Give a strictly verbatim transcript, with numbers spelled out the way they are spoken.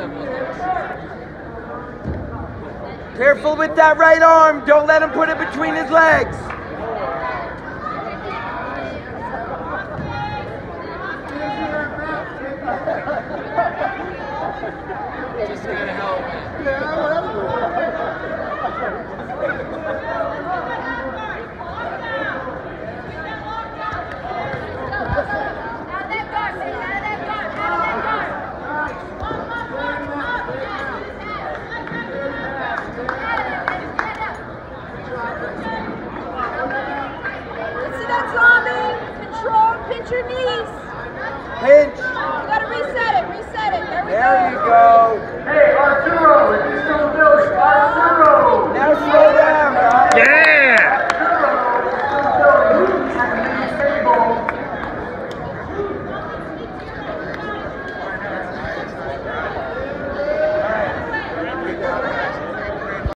Careful with that right arm. Don't let him put it between his legs. Just gonna help. Pinch your knees. Pinch. You gotta reset it, reset it. There we there go. you go. Hey, Arturo, if you're still in the building, Arturo. Now slow down.